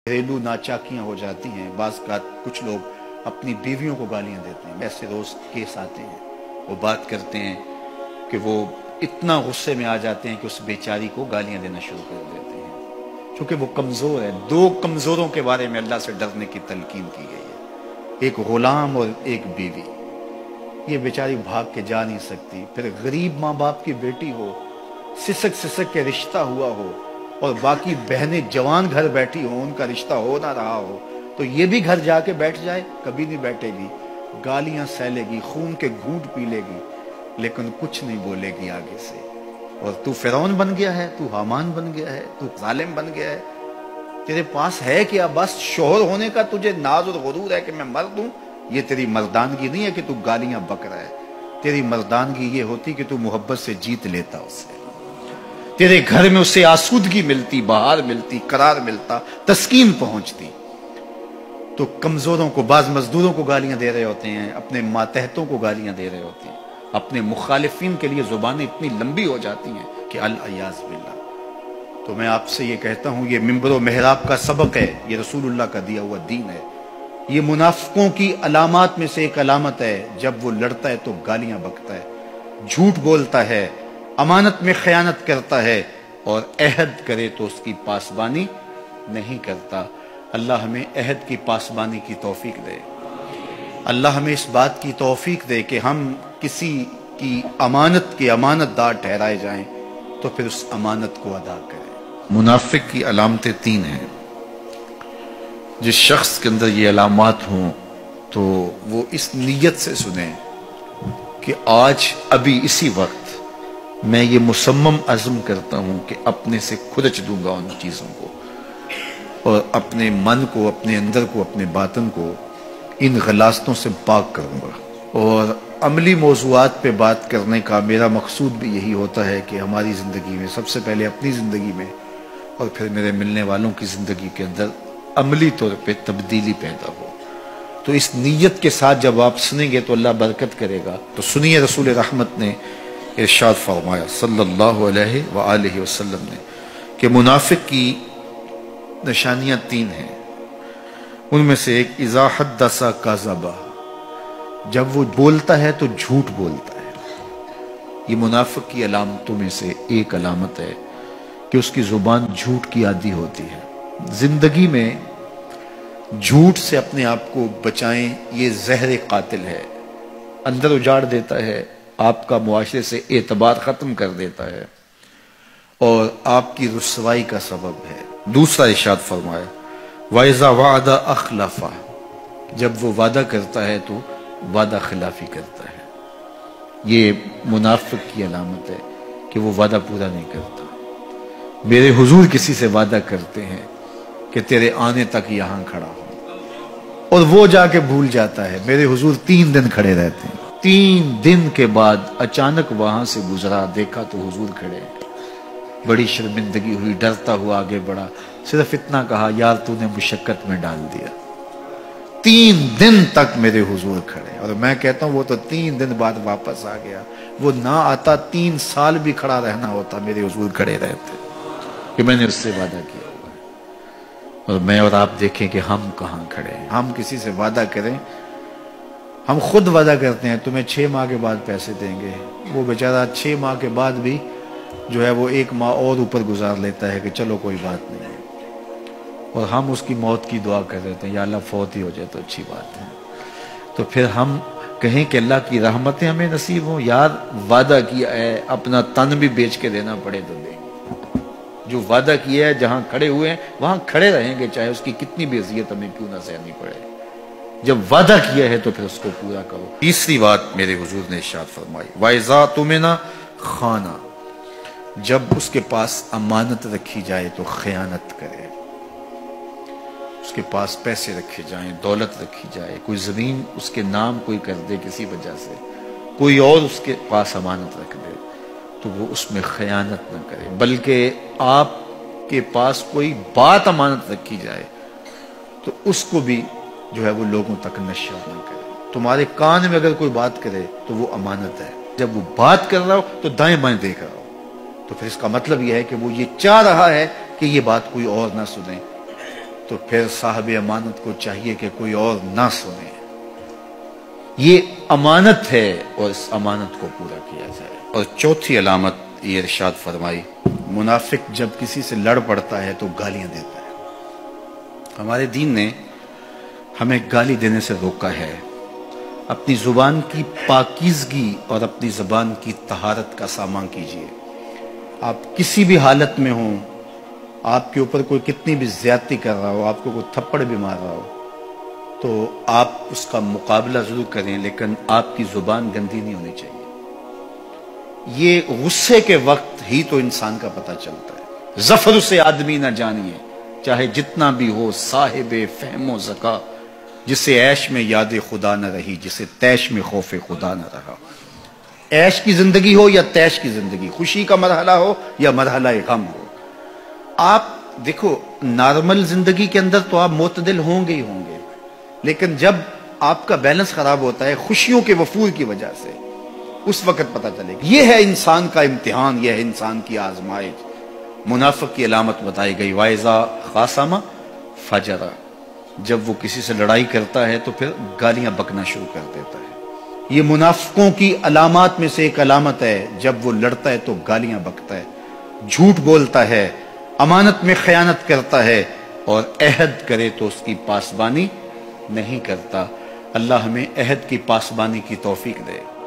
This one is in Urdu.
گھریلو ناچاکیاں ہو جاتی ہیں، بعض کا کچھ لوگ اپنی بیویوں کو گالیاں دیتے ہیں، ایسے روز کیس آتے ہیں، وہ بات کرتے ہیں کہ وہ اتنا غصے میں آ جاتے ہیں کہ اس بیچاری کو گالیاں دینا شروع کر دیتے ہیں، چونکہ وہ کمزور ہے۔ دو کمزوروں کے بارے میں اللہ سے ڈرنے کی تلقین کی گئی ہے، ایک غلام اور ایک بیوی۔ یہ بیچاری بھاگ کے جا نہیں سکتی، پھر غریب ماں باپ کی بیٹی ہو، سسک سسک کے رشتہ ہوا ہو، اور باقی بہنیں جوان گھر بیٹھی ہوں، ان کا رشتہ ہو نہ رہا ہو، تو یہ بھی گھر جا کے بیٹھ جائے، کبھی نہیں بیٹھے گی، گالیاں سہلے گی، خون کے گھونٹ پی لے گی، لیکن کچھ نہیں بولے گی آگے سے۔ اور تو فرعون بن گیا ہے، تو حامان بن گیا ہے، تو ظالم بن گیا ہے، تیرے پاس ہے کیا؟ بس شوہر ہونے کا تجھے ناز اور غرور ہے کہ میں مرد ہوں؟ یہ تیری مردانگی نہیں ہے کہ تو گالیاں بک رہا ہے، تیری مردانگی یہ ہوتی کہ تو محبت سے جیت لیتا اسے، تیرے گھر میں اسے آسودگی ملتی، بہار ملتی، قرار ملتا، تسکین پہنچتی۔ تو کمزوروں کو، بعض مزدوروں کو گالیاں دے رہے ہوتے ہیں، اپنے ماتحتوں کو گالیاں دے رہے ہوتے ہیں، اپنے مخالفین کے لیے زبانیں اتنی لمبی ہو جاتی ہیں کہ العیاذ باللہ۔ تو میں آپ سے یہ کہتا ہوں، یہ منبر و محراب کا سبق ہے، یہ رسول اللہ کا دیا ہوا دین ہے۔ یہ منافقوں کی علامات میں سے ایک علامت ہے، جب وہ لڑتا ہے تو گالیاں بکتا ہے، جھوٹ بولتا ہے، امانت میں خیانت کرتا ہے، اور عہد کرے تو اس کی پاسبانی نہیں کرتا۔ اللہ ہمیں عہد کی پاسبانی کی توفیق دے۔ اللہ ہمیں اس بات کی توفیق دے کہ ہم کسی کی امانت کے امانت دار ٹھہرائے جائیں تو پھر اس امانت کو ادا کریں۔ منافق کی علامتیں تین ہیں۔ جس شخص کے اندر یہ علامات ہوں تو وہ اس نیت سے سنیں کہ آج ابھی اسی وقت میں یہ مصمم عزم کرتا ہوں کہ اپنے سے کھرچ دوں گا ان چیزوں کو، اور اپنے من کو، اپنے اندر کو، اپنے باطن کو ان غلاظتوں سے پاک کروں گا۔ اور عملی موضوعات پہ بات کرنے کا میرا مقصود بھی یہی ہوتا ہے کہ ہماری زندگی میں، سب سے پہلے اپنی زندگی میں اور پھر میرے ملنے والوں کی زندگی کے اندر عملی طور پہ تبدیلی پیدا ہو۔ تو اس نیت کے ساتھ جب آپ سنیں گے تو اللہ برکت کرے گا۔ تو سنیے، رسول رحمت نے ارشاد فرمایا صلی اللہ علیہ وآلہ وسلم نے کہ منافق کی نشانیاں تین ہیں، ان میں سے ایک اذا حدث کذب، جب وہ بولتا ہے تو جھوٹ بولتا ہے۔ یہ منافق کی علامتوں میں سے ایک علامت ہے کہ اس کی زبان جھوٹ کی عادی ہوتی ہے۔ زندگی میں جھوٹ سے اپنے آپ کو بچائیں، یہ زہر قاتل ہے، اندر اجاڑ دیتا ہے، آپ کا معاشرے سے اعتبار ختم کر دیتا ہے، اور آپ کی رسوائی کا سبب ہے۔ دوسرا ارشاد فرمایا وَإِذَا وَعَدَ أَخْلَفَ، جب وہ وعدہ کرتا ہے تو وعدہ خلافی کرتا ہے۔ یہ منافق کی علامت ہے کہ وہ وعدہ پورا نہیں کرتا۔ میرے حضور کسی سے وعدہ کرتے ہیں کہ تیرے آنے تک یہاں کھڑا ہوں، اور وہ جا کے بھول جاتا ہے۔ میرے حضور 3 دن کھڑے رہتے ہیں، 3 دن کے بعد اچانک وہاں سے گزرا، دیکھا تو حضور کھڑے ہیں۔ بڑی شرمندگی ہوئی، ڈرتا ہوا آگے بڑھا، صرف اتنا کہا یار تو نے مشقت میں ڈال دیا۔ 3 دن تک میرے حضور کھڑے، اور میں کہتا ہوں وہ تو 3 دن بعد واپس آ گیا۔ وہ نہ آتا 3 سال بھی کھڑا رہنا ہوتا، میرے حضور کھڑے رہتے کہ میں نے اس سے وعدہ کیا ہوا ہے۔ اور میں اور آپ دیکھیں کہ ہم کہاں کھڑے ہیں۔ ہم کسی سے وعدہ کریں، ہم خود وعدہ کرتے ہیں تمہیں 6 ماہ کے بعد پیسے دیں گے، وہ بیچارہ 6 ماہ کے بعد بھی جو ہے وہ 1 ماہ اور اوپر گزار لیتا ہے کہ چلو کوئی بات نہیں ہے، اور ہم اس کی موت کی دعا کر دیتے ہیں یا اللہ فوت ہی ہو جائے تو اچھی بات ہے۔ تو پھر ہم کہیں کہ اللہ کی رحمتیں ہمیں نصیب ہوں، یار وعدہ کیا ہے، اپنا تن بھی بیچ کے دینا پڑے تو دیں گے۔ جو وعدہ کیا ہے، جہاں کھڑے ہوئے ہیں وہاں کھڑے رہیں گے، چاہے اس کی کتنی بھی اذیت ہمیں کیوں نہ سہنی پڑے۔ جب وعدہ کیا ہے تو پھر اس کو پورا کرو۔ تیسری بات میرے حضور نے ارشاد فرمائی وَإِذَا تُؤْمِنَ خَانَ، جب اس کے پاس امانت رکھی جائے تو خیانت کرے۔ اس کے پاس پیسے رکھے جائیں، دولت رکھی جائے، کوئی زمین اس کے نام کوئی کر دے کسی وجہ سے، کوئی اور اس کے پاس امانت رکھ دے تو وہ اس میں خیانت نہ کرے، بلکہ آپ کے پاس کوئی بات امانت رکھی جائے تو اس کو بھی جو ہے وہ لوگوں تک نشر نہ کرے۔ تمہارے کان میں اگر کوئی بات کرے تو وہ امانت ہے، جب وہ بات کر رہا ہو تو دائیں بائیں دیکھ رہا ہو، تو پھر اس کا مطلب یہ ہے کہ وہ یہ چاہ رہا ہے کہ یہ بات کوئی اور نہ سنے، تو پھر صاحب امانت کو چاہیے کہ کوئی اور نہ سنے. یہ امانت ہے اور اس امانت کو پورا کیا جائے. اور چوتھی علامت یہ ارشاد فرمائی، منافق جب کسی سے لڑ پڑتا ہے تو گالیاں دیتا ہے. ہمارے دین نے ہمیں گالی دینے سے روکا ہے. اپنی زبان کی پاکیزگی اور اپنی زبان کی طہارت کا سامان کیجیے. آپ کسی بھی حالت میں ہوں، آپ کے اوپر کوئی کتنی بھی زیادتی کر رہا ہو، آپ کو کوئی تھپڑ بھی مار رہا ہو، تو آپ اس کا مقابلہ ضرور کریں، لیکن آپ کی زبان گندی نہیں ہونی چاہیے. یہ غصے کے وقت ہی تو انسان کا پتہ چلتا ہے. ظفر سے آدمی نہ جانیے چاہے جتنا بھی ہو صاحب فہم و ذکا، جسے عیش میں یاد خدا نہ رہی، جسے تیش میں خوف خدا نہ رہا. عیش کی زندگی ہو یا تیش کی زندگی، خوشی کا مرحلہ ہو یا مرحلہ غم ہو، آپ دیکھو نارمل زندگی کے اندر تو آپ معتدل ہوں گے ہی ہوں گے، لیکن جب آپ کا بیلنس خراب ہوتا ہے خوشیوں کے وفور کی وجہ سے، اس وقت پتہ چلے گا. یہ ہے انسان کا امتحان، یہ ہے انسان کی آزمائش. منافق کی علامت بتائی گئی، وَإِذَا خَاصَمَ فَجَرَ، جب وہ کسی سے لڑائی کرتا ہے تو پھر گالیاں بکنا شروع کر دیتا ہے. یہ منافقوں کی علامات میں سے ایک علامت ہے، جب وہ لڑتا ہے تو گالیاں بکتا ہے، جھوٹ بولتا ہے، امانت میں خیانت کرتا ہے، اور عہد کرے تو اس کی پاسبانی نہیں کرتا. اللہ ہمیں عہد کی پاسبانی کی توفیق دے.